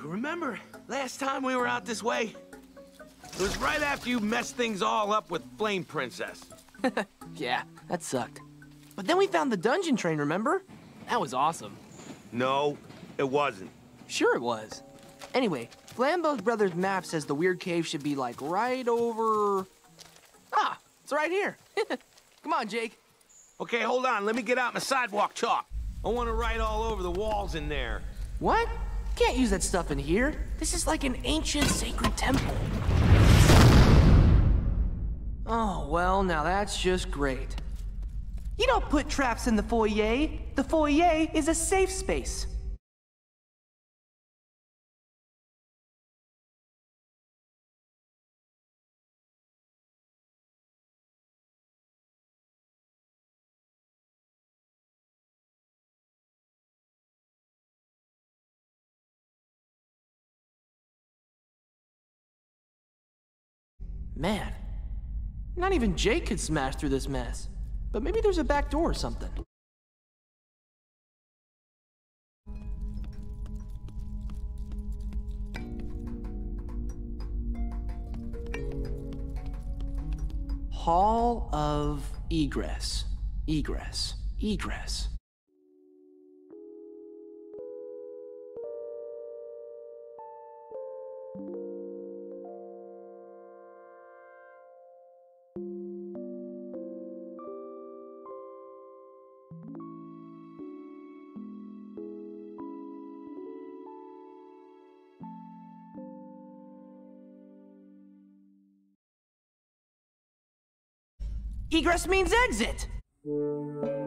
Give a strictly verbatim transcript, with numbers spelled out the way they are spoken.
remember last time we were out this way? It was right after you messed things all up with Flame Princess. Yeah, that sucked. But then we found the dungeon train, remember? That was awesome. No, it wasn't. Sure it was. Anyway, Flambeau's brother's map says the weird cave should be like right over... Ah, it's right here. Come on, Jake. Okay, hold on. Let me get out my sidewalk chalk. I want to write all over the walls in there. What? Can't use that stuff in here. This is like an ancient sacred temple. Oh, well, now that's just great. You don't put traps in the foyer. The foyer is a safe space. Man, not even Jake could smash through this mess. But maybe there's a back door or something. Hall of Egress. Egress. Egress. Egress means exit!